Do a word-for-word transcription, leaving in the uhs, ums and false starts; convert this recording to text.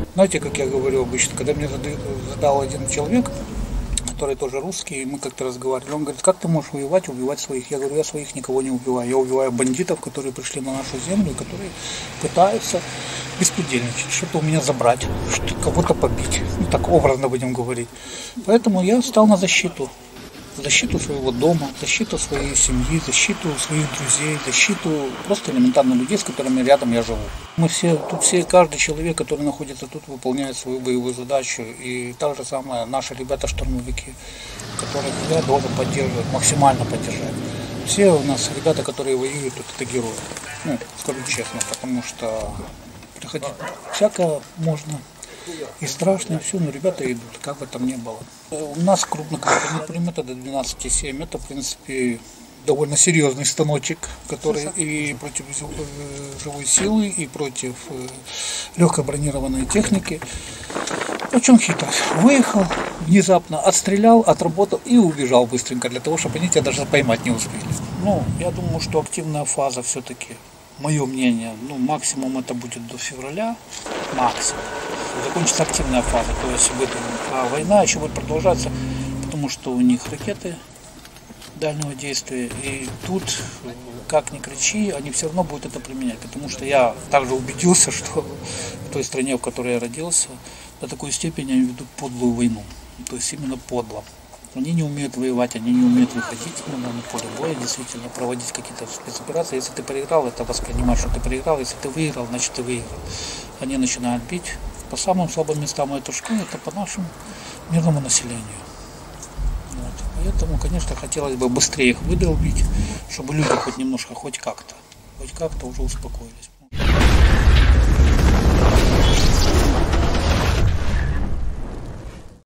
Знаете, как я говорю обычно, когда мне задал один человек, который тоже русский, и мы как-то разговаривали, он говорит, как ты можешь воевать, убивать своих? Я говорю, я своих никого не убиваю, я убиваю бандитов, которые пришли на нашу землю, которые пытаются беспредельничать, что-то у меня забрать, что кого-то побить, ну так образно будем говорить. Поэтому я встал на защиту. Защиту своего дома, защиту своей семьи, защиту своих друзей, защиту просто элементарно людей, с которыми рядом я живу. Мы все, тут все, каждый человек, который находится тут, выполняет свою боевую задачу. И так же самое наши ребята-штурмовики, которых я должен поддерживать, максимально поддержать. Все у нас ребята, которые воюют, тут это герои. Ну, скажу честно, потому что приходить всякое можно. И страшно, и все, но ребята идут, как бы там ни было. У нас крупнокалиберный пулемет до двенадцати семь, это, в принципе, довольно серьезный станочек, который и против живой силы, и против легкой бронированной техники. Очень хитро. Выехал, внезапно отстрелял, отработал и убежал быстренько, для того, чтобы они тебя даже поймать не успели. Ну, я думаю, что активная фаза все-таки, мое мнение, ну, максимум это будет до февраля, максимум. Закончится активная фаза, то есть будет, а война еще будет продолжаться, потому что у них ракеты дальнего действия, и тут, как ни кричи, они все равно будут это применять, потому что я также убедился, что в той стране, в которой я родился, до такой степени они ведут подлую войну, то есть именно подло. Они не умеют воевать, они не умеют выходить именно на поле боя, действительно проводить какие-то спецоперации. Если ты проиграл, это воспринимать, что ты проиграл, если ты выиграл, значит ты выиграл. Они начинают бить по самым слабым местам этой школы, это по нашему мирному населению. Вот. Поэтому, конечно, хотелось бы быстрее их выдолбить, чтобы люди хоть немножко, хоть как-то, хоть как-то уже успокоились.